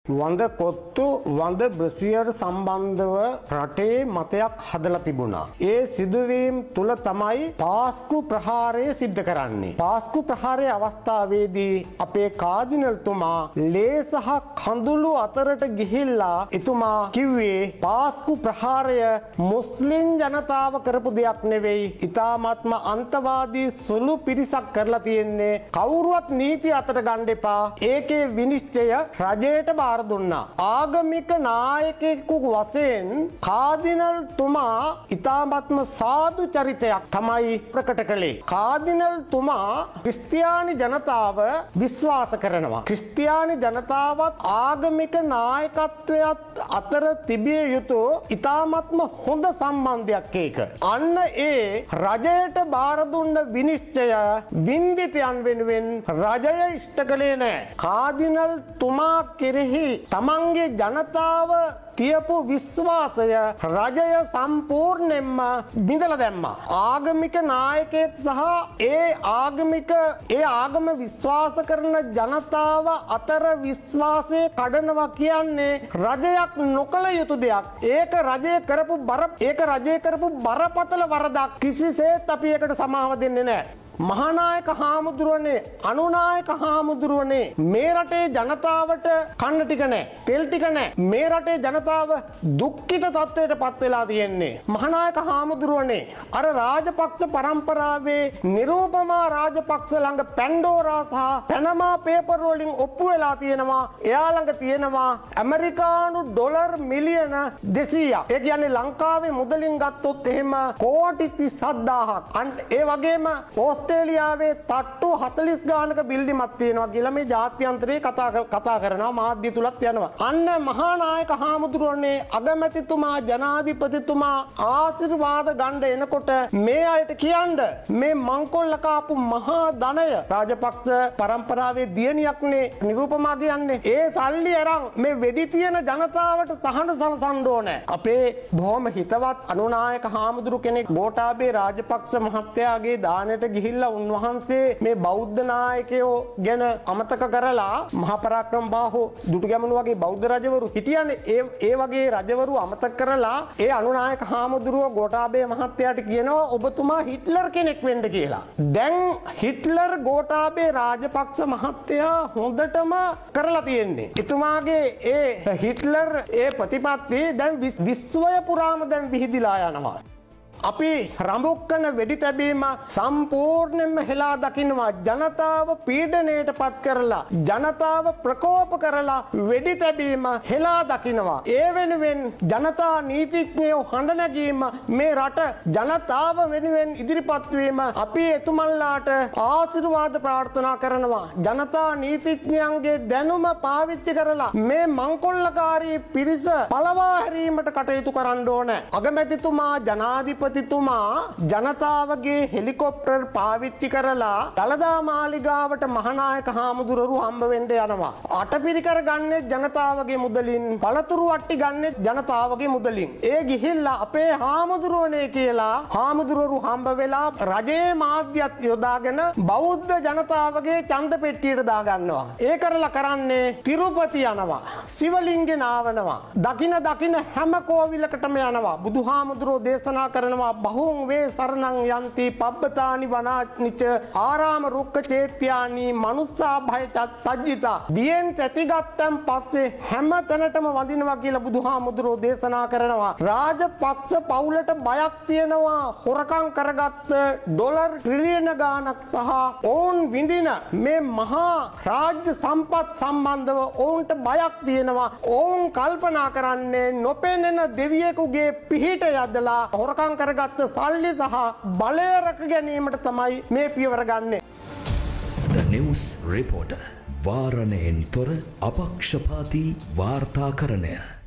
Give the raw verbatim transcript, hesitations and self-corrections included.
වඳ කොත්තු වඳ බ්‍රසියර් සම්බන්ධව රටේ මතයක් හදලා තිබුණා. ඒ සිදුවීම් තුල තමයි පාස්කු ප්‍රහාරය සිද්ධ කරන්නේ. පාස්කු ප්‍රහාරයේ අවස්ථාවේදී අපේ කාදිනල්තුමා ලේ සහ කඳුළු අතරට ගිහිල්ලා එතුමා කිව්වේ පාස්කු ප්‍රහාරය මුස්ලිම් ජනතාව කරපු දෙයක් නෙවෙයි. ඊ타ත්ම අන්තවාදී සුළු පිරිසක් කරලා තියෙන්නේ. කවුරුවත් නීති අතට ගන්න එපා. ඒකේ විනිශ්චය රජයට දුන්නා. ආගමික නායකයෙකු වශයෙන් කාදිනල්තුමා ඉතාමත්ම සාදු චරිතයක් තමයි ප්‍රකට කළේ. කාදිනල්තුමා ක්‍රිස්තියානි ජනතාව විශ්වාස කරනවා. ක්‍රිස්තියානි ජනතාවත් ආගමික නායකත්වයත් අතර තිබිය යුතු ඉතාමත්ම හොඳ සම්බන්ධයක් ඒක. අන්න ඒ රජයට බාර දුන්න විනිශ්චය වින්දිතයන් වෙනුවෙන් රජය ඉෂ්ට කළේ නැහැ. කාදිනල්තුමා කෙරෙහි තමන්ගේ ජනතාව තියපු විශ්වාසය රජය සම්පූර්ණයෙන්ම බිඳලා දැම්මා. ආගමික නායකයෙක් සහ ඒ ආගමික ඒ ආගම විශ්වාස කරන ජනතාව අතර විශ්වාසය කඩනවා කියන්නේ රජයක් නොකළ යුතු දෙයක්. ඒක රජය කරපු බර ඒක රජය කරපු බරපතල වරදක්. කිසිසේත් අපි ඒකට සමාව දෙන්නේ නැහැ. මහානායක හාමුදුරුවනේ අනුනායක හාමුදුරුවනේ මේ රටේ ජනතාවට කන්න ටික නැහැ, තෙල් ටික නැහැ. මේ රටේ ජනතාව දුක්ඛිත තත්වයට පත් වෙලා තියෙන්නේ. මහානායක හාමුදුරුවනේ අර රාජපක්ෂ පරම්පරාවේ නිරූපමා රාජපක්ෂ ළඟ පැන්ඩෝරා සහ පැනමා පේපර් වලින් ඔප්පු වෙලා තියෙනවා. එයා ළඟ තියෙනවා ඇමරිකානු ඩොලර් මිලියන දෙසීයක්. ඒ කියන්නේ ලංකාවේ මුදලින් ගත්තොත් එහෙම කෝටි තිස් හදාහක්. ඒ වගේම ඔස්ට්‍රේලියාවේ තට්ටු හතළිස් ගානක බිල්ඩිමක් තියෙනවා කියලා මේ ජාත්‍යන්තරේ කතා කතා කරනවා. මාධ්‍ය තුලත් යනවා. අන්න මහානායක හාමුදුරුවනේ අගමැතිතුමා ජනාධිපතිතුමා ආශිර්වාද ගන්න එනකොට මේ අයට කියන්න මේ මංකොල්ල කාපු මහා ධනය රාජපක්ෂ පරම්පරාවේ දියණියක්නේ නිරූපමා කියන්නේ. ඒ සල්ලි අරන් මේ වෙඩි තියෙන ජනතාවට සහන සලසන්න ඕනේ. අපේ බොහොම හිතවත් අනුනායක හාමුදුරු කෙනෙක් ගෝඨාභය රාජපක්ෂ මහත්තයාගේ දානෙට ගිහිල්ලා උන්වහන්සේ මේ බෞද්ධ නායකයෝ ගැන අමතක කරලා මහා පරාක්‍රම බාහු දුටුගැමුණු වගේ බෞද්ධ රජවරු හිටියනේ. ඒ ඒ වගේ රජවරු අමතක කරලා ඒ අනුනායක හාමුදුරුව ගෝඨාභය මහත්තයාට කියනවා ඔබතුමා හිට්ලර් කෙනෙක් වෙන්න කියලා. දැන් හිට්ලර් ගෝඨාභය රාජපක්ෂ මහත්තයා හොඳටම කරලා තියෙන්නේ. එතුමාගේ ඒ හිට්ලර් ඒ ප්‍රතිපත්ති දැන් විශ්වය පුරාම දැන් විහිදිලා යනවා. අපි රඹුක්කන වෙඩි තැබීම සම්පූර්ණයෙන්ම හෙලා දකින්නවා. ජනතාව පීඩනයට පත් කරලා ජනතාව ප්‍රකෝප කරලා වෙඩි තැබීම හෙලා දකින්නවා. ඒ වෙනුවෙන් ජනතා නීතිඥයෝ හඬ නැගීම මේ රට ජනතාව වෙනුවෙන් ඉදිරිපත් වීම අපි එතුමන්ලාට ආශිර්වාද ප්‍රාර්ථනා කරනවා. ජනතා නීතිඥයන්ගේ දැනුම පාවිච්චි කරලා මේ මංකොල්ලකාරී පිරිස පළවා හැරීමට කටයුතු කරන්න ඕනේ. අගමැතිතුමා ජනාධිපති තුමා ජනතාවගේ හෙලිකොප්ටර් පාවිච්චි කරලා දළදා මාලිගාවට මහානායක හාමුදුරුවෝ හම්බ වෙන්න යනවා. අටපිරිකර ගන්නේ ජනතාවගේ මුදලින්, පළතුරු වට්ටි ගන්නේ ජනතාවගේ මුදලින්. ඒ ගිහිල්ලා අපේ හාමුදුරුවනේ කියලා හාමුදුරුවෝ හම්බ වෙලා රජයේ මාධ්‍යත් යොදාගෙන බෞද්ධ ජනතාවගේ ඡන්ද පෙට්ටියට දා ගන්නවා. ඒ කරලා කරන්නේ තිරුපති යනවා, සිවලිංගේ නාවනවා, දකින දකින හැම කෝවිලකටම යනවා. බුදුහාමුදුරුවෝ දේශනා කරනවා බහුං වේ සරණං යන්ති පබ්බතානි වනානිච ආරාම රුක්ක චේත්‍යානි මනුස්සා භය තජ්ජිතා. බියෙන් තැතිගත්තන් පස්සේ හැම තැනටම වඳිනවා කියලා බුදුහාමුදුරෝ දේශනා කරනවා. රාජපක්ෂ පවුලට බයක් තියෙනවා. හොරකම් කරගත්ත ඩොලර් ට්‍රිලියන ගාණක් සහ ඔවුන් විඳින මේ මහා රාජ්‍ය සම්පත් සම්බන්ධව ඔවුන්ට බයක් තියෙනවා. ඔවුන් කල්පනා කරන්නේ නොපෙනෙන දෙවියෙකුගේ පිහිට යදලා හොරකම් කරගත්ත සල්ලි සහ බලය රැක ගැනීමට තමයි මේ පියවර ගන්නේ. The News Reporter වාරණයෙන් තොර අපක්ෂපාතී වාර්තාකරණය.